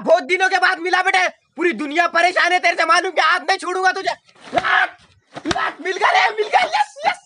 बहुत दिनों के बाद मिला बेटे, पूरी दुनिया परेशान है तेरे से, मालूम क्या? हाथ नहीं छोड़ूंगा तुझे। मिल गया, यस यस।